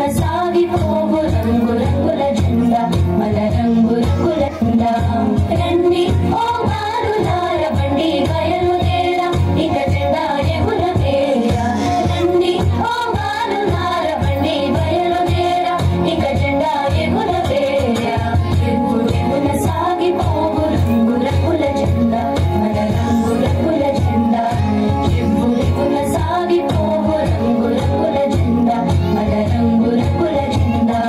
సాగిపోవు రంగు రంగుల జెండా మన రంగు రంగుల జెండా రండి ఓ బాలులార బండి బయలుదేరా ఇక జెండా ఎగురవేరా రండి ఓ బాలులార బండి బయలుదేరా ఇక జెండా ఎగురవేరా ఎగురెగున సాగిపోవు రంగు రంగుల జెండా మన రంగు రంగుల జెండా ఎగురెగున సాగిపోవు రంగు రంగుల జెండా మన రంగు రంగుల జెండా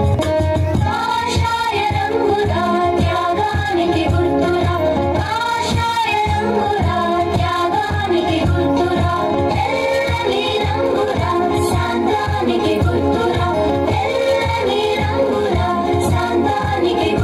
కాషాయ రంగురా త్యాగానికి గుర్తురా కాషాయ రంగురా త్యాగానికి గుర్తురా తెల్లని రంగురా శాంతానికి గుర్తురా తెల్లని రంగురా శాంతానికి